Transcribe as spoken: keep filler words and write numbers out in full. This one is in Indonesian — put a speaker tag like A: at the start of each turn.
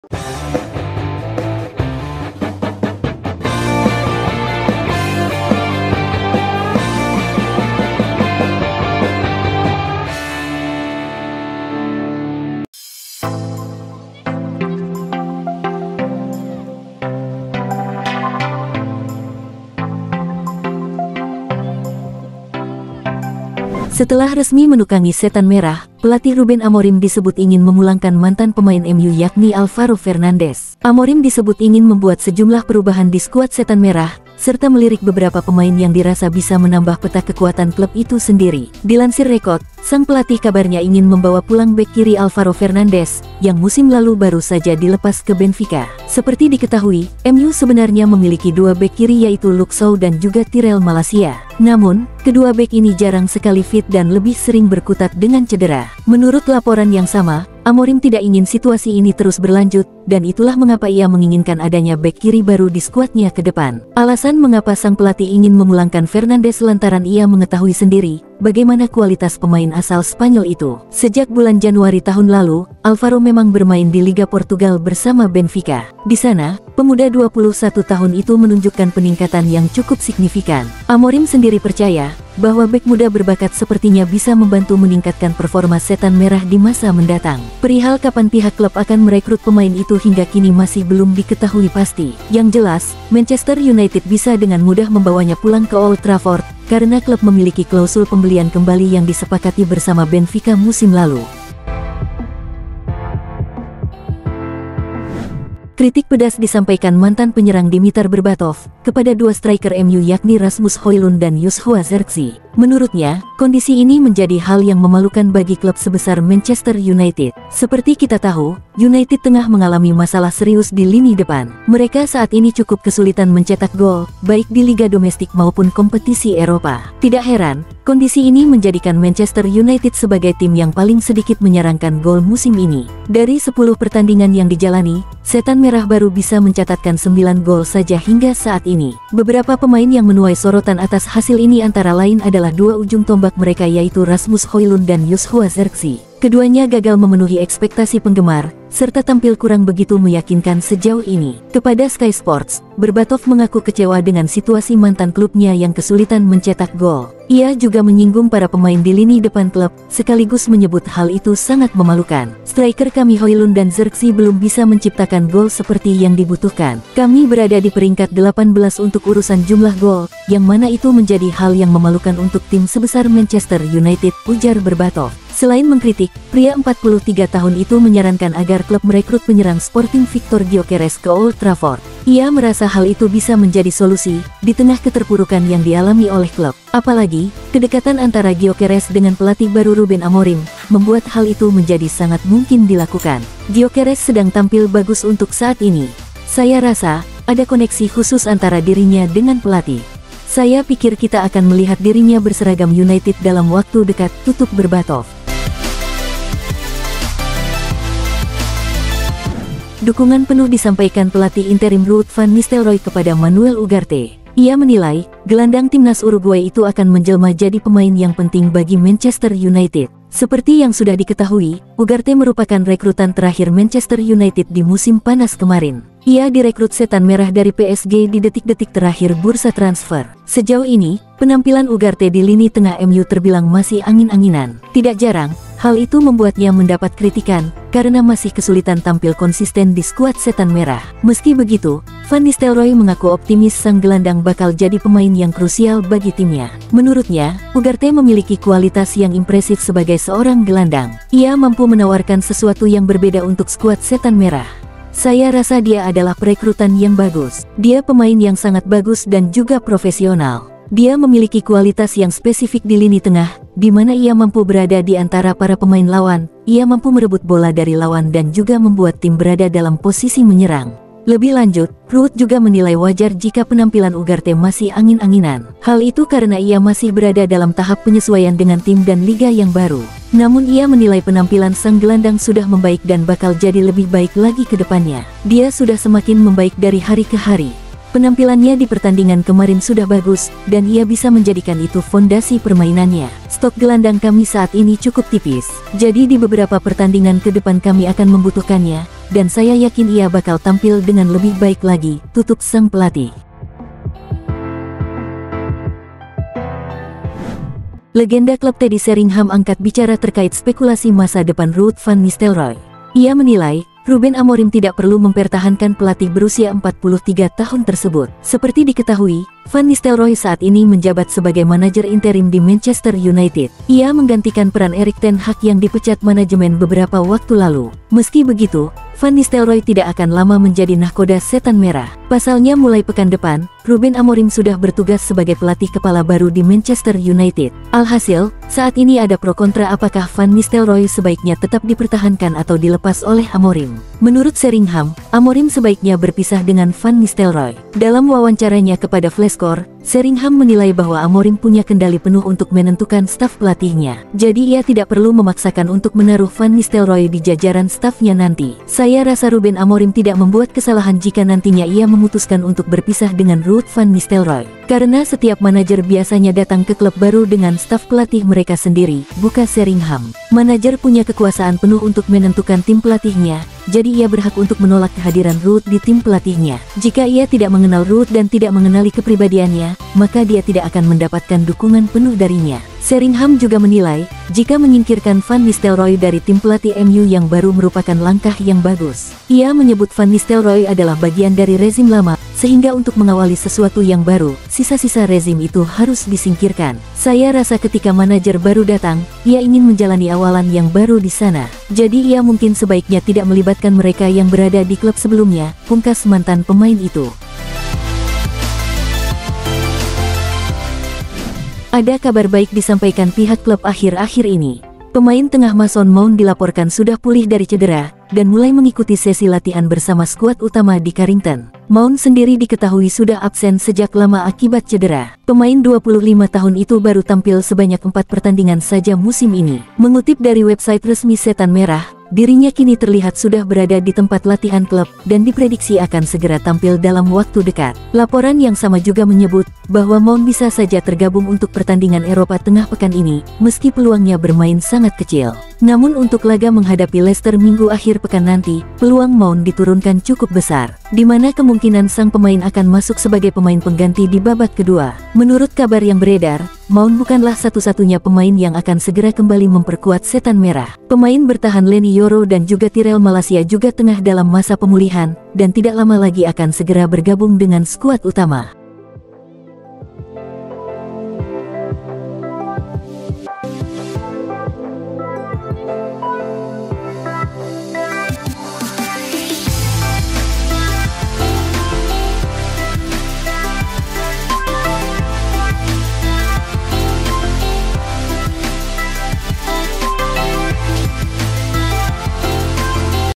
A: Setelah resmi menukangi Setan Merah, pelatih Ruben Amorim disebut ingin memulangkan mantan pemain M U yakni Alvaro Fernandes. Amorim disebut ingin membuat sejumlah perubahan di skuad Setan Merah, serta melirik beberapa pemain yang dirasa bisa menambah peta kekuatan klub itu sendiri. Dilansir Rekod, sang pelatih kabarnya ingin membawa pulang bek kiri Alvaro Fernandes, yang musim lalu baru saja dilepas ke Benfica. Seperti diketahui, M U sebenarnya memiliki dua bek kiri yaitu Luke Shaw dan juga Tyrell Malacia. Namun, kedua bek ini jarang sekali fit dan lebih sering berkutat dengan cedera. Menurut laporan yang sama, Amorim tidak ingin situasi ini terus berlanjut, dan itulah mengapa ia menginginkan adanya bek kiri baru di skuadnya ke depan. Alasan mengapa sang pelatih ingin memulangkan Fernandes lantaran ia mengetahui sendiri bagaimana kualitas pemain asal Spanyol itu. Sejak bulan Januari tahun lalu, Alvaro memang bermain di Liga Portugal bersama Benfica. Di sana, pemuda dua puluh satu tahun itu menunjukkan peningkatan yang cukup signifikan. Amorim sendiri percaya bahwa bek muda berbakat sepertinya bisa membantu meningkatkan performa Setan Merah di masa mendatang. Perihal kapan pihak klub akan merekrut pemain itu hingga kini masih belum diketahui pasti. Yang jelas, Manchester United bisa dengan mudah membawanya pulang ke Old Trafford, karena klub memiliki klausul pembelian kembali yang disepakati bersama Benfica musim lalu. Kritik pedas disampaikan mantan penyerang Dimitar Berbatov kepada dua striker M U yakni Rasmus Højlund dan Joshua Zirkzee. Menurutnya, kondisi ini menjadi hal yang memalukan bagi klub sebesar Manchester United. Seperti kita tahu, United tengah mengalami masalah serius di lini depan. Mereka saat ini cukup kesulitan mencetak gol, baik di liga domestik maupun kompetisi Eropa. Tidak heran, kondisi ini menjadikan Manchester United sebagai tim yang paling sedikit menyerangkan gol musim ini. Dari sepuluh pertandingan yang dijalani, Setan Merah baru bisa mencatatkan sembilan gol saja hingga saat ini. Beberapa pemain yang menuai sorotan atas hasil ini antara lain adalah dua ujung tombak mereka yaitu Rasmus Højlund dan Joshua Zirkzee. Keduanya gagal memenuhi ekspektasi penggemar, serta tampil kurang begitu meyakinkan sejauh ini. Kepada Sky Sports, Berbatov mengaku kecewa dengan situasi mantan klubnya yang kesulitan mencetak gol. Ia juga menyinggung para pemain di lini depan klub, sekaligus menyebut hal itu sangat memalukan. Striker kami Højlund dan Zirkzee belum bisa menciptakan gol seperti yang dibutuhkan. Kami berada di peringkat delapan belas untuk urusan jumlah gol, yang mana itu menjadi hal yang memalukan untuk tim sebesar Manchester United, ujar Berbatov. Selain mengkritik, pria empat puluh tiga tahun itu menyarankan agar klub merekrut penyerang Sporting Victor Gyökeres ke Old Trafford. Ia merasa hal itu bisa menjadi solusi di tengah keterpurukan yang dialami oleh klub. Apalagi, kedekatan antara Gyökeres dengan pelatih baru Ruben Amorim membuat hal itu menjadi sangat mungkin dilakukan. Gyökeres sedang tampil bagus untuk saat ini. Saya rasa ada koneksi khusus antara dirinya dengan pelatih. Saya pikir kita akan melihat dirinya berseragam United dalam waktu dekat, tutup Berbatov. Dukungan penuh disampaikan pelatih interim Ruud van Nistelrooy kepada Manuel Ugarte. Ia menilai, gelandang timnas Uruguay itu akan menjelma jadi pemain yang penting bagi Manchester United. Seperti yang sudah diketahui, Ugarte merupakan rekrutan terakhir Manchester United di musim panas kemarin. Ia direkrut Setan Merah dari P S G di detik-detik terakhir bursa transfer. Sejauh ini, penampilan Ugarte di lini tengah M U terbilang masih angin-anginan. Tidak jarang, hal itu membuatnya mendapat kritikan, karena masih kesulitan tampil konsisten di skuad Setan Merah. Meski begitu, Van Nistelrooy mengaku optimis sang gelandang bakal jadi pemain yang krusial bagi timnya. Menurutnya, Ugarte memiliki kualitas yang impresif sebagai seorang gelandang. Ia mampu menawarkan sesuatu yang berbeda untuk skuad Setan Merah. Saya rasa dia adalah perekrutan yang bagus. Dia pemain yang sangat bagus dan juga profesional. Dia memiliki kualitas yang spesifik di lini tengah, di mana ia mampu berada di antara para pemain lawan. Ia mampu merebut bola dari lawan dan juga membuat tim berada dalam posisi menyerang. Lebih lanjut, Ruud juga menilai wajar jika penampilan Ugarte masih angin-anginan. Hal itu karena ia masih berada dalam tahap penyesuaian dengan tim dan liga yang baru. Namun ia menilai penampilan sang gelandang sudah membaik dan bakal jadi lebih baik lagi ke depannya. Dia sudah semakin membaik dari hari ke hari. Penampilannya di pertandingan kemarin sudah bagus, dan ia bisa menjadikan itu fondasi permainannya. Stok gelandang kami saat ini cukup tipis, jadi di beberapa pertandingan ke depan kami akan membutuhkannya, dan saya yakin ia bakal tampil dengan lebih baik lagi, tutup sang pelatih. Legenda klub Teddy Sheringham angkat bicara terkait spekulasi masa depan Ruud van Nistelrooy. Ia menilai, Ruben Amorim tidak perlu mempertahankan pelatih berusia empat puluh tiga tahun tersebut. Seperti diketahui, Van Nistelrooy saat ini menjabat sebagai manajer interim di Manchester United. Ia menggantikan peran Erik ten Hag yang dipecat manajemen beberapa waktu lalu. Meski begitu, Van Nistelrooy tidak akan lama menjadi nahkoda setan merah. Pasalnya mulai pekan depan, Ruben Amorim sudah bertugas sebagai pelatih kepala baru di Manchester United. Alhasil, saat ini ada pro kontra apakah Van Nistelrooy sebaiknya tetap dipertahankan atau dilepas oleh Amorim. Menurut Sheringham, Amorim sebaiknya berpisah dengan Van Nistelrooy. Dalam wawancaranya kepada Flashscore, Sheringham menilai bahwa Amorim punya kendali penuh untuk menentukan staf pelatihnya. Jadi ia tidak perlu memaksakan untuk menaruh Van Nistelrooy di jajaran stafnya nanti. Saya rasa Ruben Amorim tidak membuat kesalahan jika nantinya ia memutuskan untuk berpisah dengan Ruud van Nistelrooy. Karena setiap manajer biasanya datang ke klub baru dengan staf pelatih mereka sendiri, bukan Sheringham. Manajer punya kekuasaan penuh untuk menentukan tim pelatihnya, jadi ia berhak untuk menolak kehadiran Ruud di tim pelatihnya. Jika ia tidak mengenal Ruud dan tidak mengenali kepribadiannya, maka dia tidak akan mendapatkan dukungan penuh darinya. Sheringham juga menilai, jika menyingkirkan Van Nistelrooy dari tim pelatih M U yang baru merupakan langkah yang bagus. Ia menyebut Van Nistelrooy adalah bagian dari rezim lama, sehingga untuk mengawali sesuatu yang baru, sisa-sisa rezim itu harus disingkirkan. Saya rasa ketika manajer baru datang, ia ingin menjalani awalan yang baru di sana. Jadi ia mungkin sebaiknya tidak melibatkan mereka yang berada di klub sebelumnya, pungkas mantan pemain itu. Ada kabar baik disampaikan pihak klub akhir-akhir ini. Pemain tengah Mason Mount dilaporkan sudah pulih dari cedera, dan mulai mengikuti sesi latihan bersama skuad utama di Carrington. Mount sendiri diketahui sudah absen sejak lama akibat cedera. Pemain dua puluh lima tahun itu baru tampil sebanyak empat pertandingan saja musim ini. Mengutip dari website resmi Setan Merah, dirinya kini terlihat sudah berada di tempat latihan klub dan diprediksi akan segera tampil dalam waktu dekat. Laporan yang sama juga menyebut bahwa Mount bisa saja tergabung untuk pertandingan Eropa tengah pekan ini, meski peluangnya bermain sangat kecil. Namun untuk laga menghadapi Leicester minggu akhir pekan nanti, peluang Mount diturunkan cukup besar, di mana kemungkinan sang pemain akan masuk sebagai pemain pengganti di babak kedua. Menurut kabar yang beredar, Mount bukanlah satu-satunya pemain yang akan segera kembali memperkuat Setan Merah. Pemain bertahan Leny Yoro dan juga Tyrell Malacia juga tengah dalam masa pemulihan, dan tidak lama lagi akan segera bergabung dengan skuad utama.